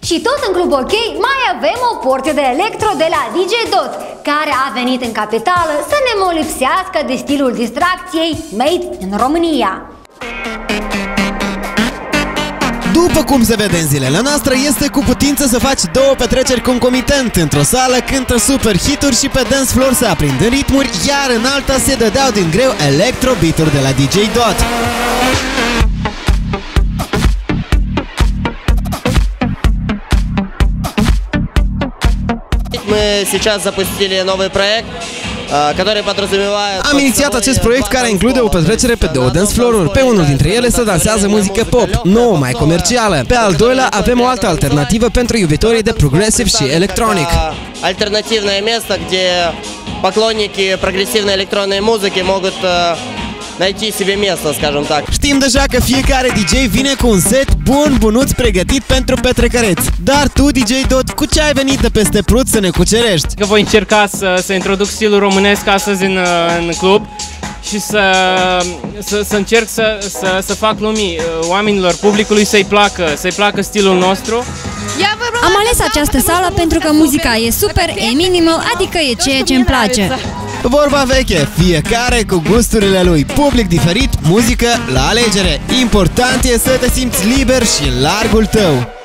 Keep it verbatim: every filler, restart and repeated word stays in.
Și tot în Club OK mai avem o porție de electro de la D J Dot, care a venit în capitală să ne molipsească de stilul distracției made in România. După cum se vede în zilele noastre, este cu putință să faci două petreceri concomitent. Într-o sală cântă super hituri și pe dance floor se aprind în ritmuri, iar în alta se dădeau din greu electro beat-uri de la D J Dot. Мы сейчас запустили новый проект, который подразумевает... Am inițiat acest proiect care include o petrecere pe două dance floor-uri. Pe unul dintre ele se dansează muzică pop, nouă, mai comercială. Pe al doilea avem o altă alternativă pentru iubitorii de progressive și electronic. Альтернативное место, где поклонники прогрессивной электронной музыки могут найти себе место, скажем так. Știm deja că fiecare D J vine cu un set bun, bunuț, pregătit pentru petrecăreți. Dar tu, D J Dot, cu ce ai venit de peste Prut să ne cucerești? Că voi încerca să, să introduc stilul românesc astăzi în, în club și să, să, să încerc să, să, să fac lumii, oamenilor, publicului să-i placă, să-i placă stilul nostru. Am ales această sală pentru că muzica e super, e minimal, adică e ceea ce îmi place. Vorba veche, fiecare cu gusturile lui, public diferit, muzică la alegere. Important e să te simți liber și în largul tău.